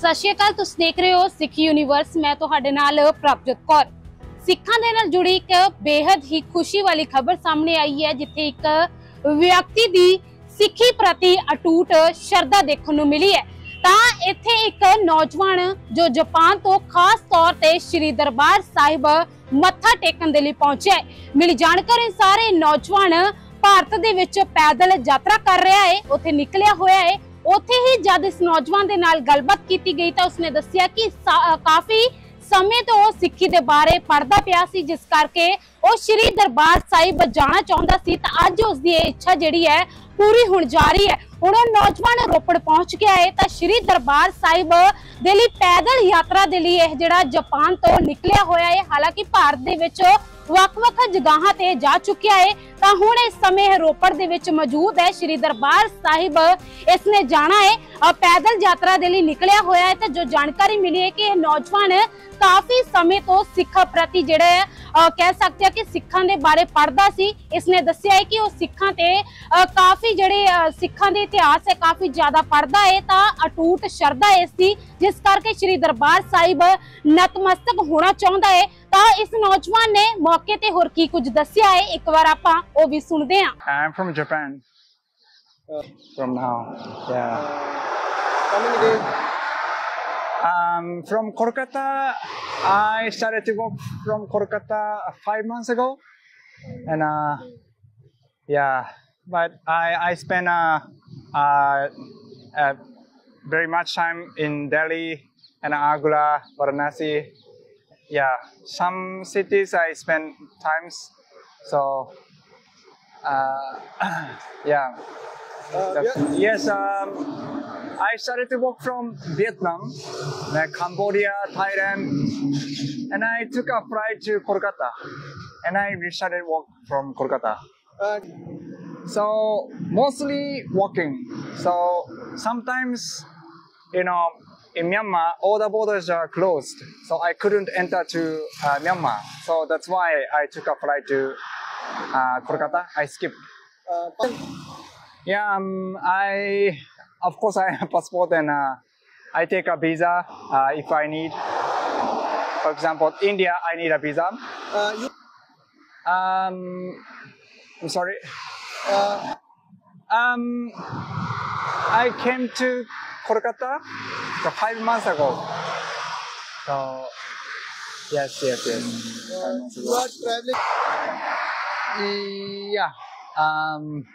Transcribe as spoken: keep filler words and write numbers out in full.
ਸਤਿ ਸ਼੍ਰੀ ਅਕਾਲ, ਤੁਸੀਂ ਦੇਖ ਰਹੇ ਹੋ ਸਿੱਖ ਯੂਨੀਵਰਸ। ਮੈਂ ਤੁਹਾਡੇ ਨਾਲ ਪ੍ਰਭਜੋਤ ਕੌਰ। ਸਿੱਖਾਂ ਦੇ ਨਾਲ ਜੁੜੀ ਇੱਕ ਬੇहद ਹੀ ਖੁਸ਼ੀ ਵਾਲੀ ਖਬਰ ਸਾਹਮਣੇ ਆਈ ਹੈ, ਜਿੱਥੇ ਇੱਕ ਵਿਅਕਤੀ ਦੀ ਸਿੱਖੀ ਪ੍ਰਤੀ ਅਟੂਟ ਸ਼ਰਧਾ ਦੇਖਣ ਨੂੰ ਮਿਲੀ ਹੈ। ਤਾਂ ਇੱਥੇ ਇੱਕ ਨੌਜਵਾਨ ਜੋ ਜਾਪਾਨ ਤੋਂ ਖਾਸ ਤੌਰ ਤੇ ਸ਼੍ਰੀ ਦਰਬਾਰ ਸਾਹਿਬ ਮੱਥਾ ਟੇਕਣ ਦੇ ਲਈ ਪਹੁੰਚਿਆ ਹੈ। ਮਿਲੀ ਜਾਣਕਾਰੀ ਅਨੁਸਾਰ ਇਹ ਨੌਜਵਾਨ ਭਾਰਤ ਦੇ ਵਿੱਚ ਪੈਦਲ ਯਾਤਰਾ ਕਰ ਰਿਹਾ ਹੈ, ਉੱਥੇ ਨਿਕਲਿਆ ਹੋਇਆ ਹੈ। ਉੱਥੇ ਹੀ ਜਦ ਇਸ ਨੌਜਵਾਨ ਦੇ ਨਾਲ ਗੱਲਬਾਤ ਕੀਤੀ ਗਈ ਤਾਂ ਉਸਨੇ ਦੱਸਿਆ ਕਿ ਕਾਫੀ ਸਮੇਂ ਤੋਂ ਉਹ ਸਿੱਖੀ ਦੇ ਬਾਰੇ ਪੜ੍ਹਦਾ ਪਿਆ ਸੀ, ਜਿਸ ਕਰਕੇ ਉਹ ਸ਼੍ਰੀ ਦਰਬਾਰ ਸਾਹਿਬ ਜਾਣਾ ਚਾਹੁੰਦਾ ਸੀ। ਤਾਂ ਅੱਜ ਉਸ ਦੀ ਇਹ ਇੱਛਾ ਜਿਹੜੀ ਹੈ ਪੂਰੀ ਹੋਣ ਜਾ ਰਹੀ ਹੈ। ਹੁਣ ਉਹ ਨੌਜਵਾਨ ਰੋਪੜ ਪਹੁੰਚ ਗਿਆ ਹੈ ਤਾਂ ਸ਼੍ਰੀ ਦਰਬਾਰ ਸਾਹਿਬ ਦੇ ਲਈ ਪੈਦਲ ਯਾਤਰਾ ਦੇ ਲਈ ਇਹ ਜਿਹੜਾ ਜਾਪਾਨ ਤੋਂ ਨਿਕਲਿਆ ਹੋਇਆ ਹੈ। ਹਾਲਾਂਕਿ ਭਾਰਤ ਦੇ ਵਿੱਚ ਵੱਖ-ਵੱਖ ਜਗ੍ਹਾਵਾਂ ਤੇ ਜਾ ਚੁੱਕਿਆ ਹੈ, ਤਾਂ ਹੁਣ ਇਸ ਸਮੇਂ ਰੋਪੜ ਦੇ ਵਿੱਚ ਮੌਜੂਦ ਹੈ। ਸ਼੍ਰੀ ਦਰਬਾਰ ਸਾਹਿਬ ਇਸਨੇ ਜਾਣਾ ਹੈ, ਪੈਦਲ ਯਾਤਰਾ ਦੇ ਲਈ ਨਿਕਲਿਆ ਹੋਇਆ ਹੈ। ਤਾਂ ਜੋ ਜਾਣਕਾਰੀ ਮਿਲੀ ਹੈ ਕਿ ਇਹ ਨੌਜਵਾਨ ਕਾਫੀ ਸਮੇਂ ਤੋਂ ਸਿੱਖ ਪ੍ਰਤੀ ਜਿਹੜੇ ਕਹਿ ਸਕਦੇ ਆ ਕਿ ਸਿੱਖਾਂ ਦੇ ਬਾਰੇ ਪੜ੍ਹਦਾ ਸੀ। ਇਸਨੇ ਦੱਸਿਆ ਹੈ ਕਿ ਉਹ ਸਿੱਖਾਂ ਤੇ ਕਾਫੀ ਜਿਹੜੇ ਸਿੱਖਾਂ ਦੇ ਇਤਿਹਾਸ ਹੈ ਕਾਫੀ ਜ਼ਿਆਦਾ ਪੜ੍ਹਦਾ ਹੈ, ਤਾਂ ਅਟੂਟ ਸ਼ਰਧਾ ਇਸ ਦੀ, ਜਿਸ ਕਰਕੇ ਸ਼੍ਰੀ ਦਰਬਾਰ ਸਾਹਿਬ ਨਤਮਸਤਕ ਹੋਣਾ ਚਾਹੁੰਦਾ ਹੈ। ਤਾਂ ਇਸ ਨੌਜਵਾਨ ਨੇ ਮੌਕੇ ਤੇ ਹੋਰ ਕੀ ਕੁਝ ਦੱਸਿਆ ਹੈ, ਇੱਕ ਵਾਰ ਆਪਾਂ ਉਹ ਵੀ ਸੁਣਦੇ ਹਾਂ। I'm from Japan. Uh, from now, yeah. How many days? Um, from Kolkata, I started to walk from Kolkata five months ago, and uh, yeah, but I I spent uh, uh, uh, very much time in Delhi and Agra, Varanasi. Yeah, some cities I spent times, so uh, yeah. Uh, yeah. Yes, um, I started to walk from Vietnam, like Cambodia, Thailand, and I took a flight to Kolkata, and I restarted walk from Kolkata. Uh, So mostly walking. So sometimes, you know, in Myanmar, all the borders are closed, so I couldn't enter to uh, Myanmar. So that's why I took a flight to uh, Kolkata. I skipped. uh, Yeah, um, I, of course, I have passport and uh, I take a visa uh, if I need. For example, India, I need a visa. uh, you, Um, I'm sorry. uh, Um, I came to Kolkata five months ago. So, yes, yes, yes. uh, you are traveling. Yeah. Um,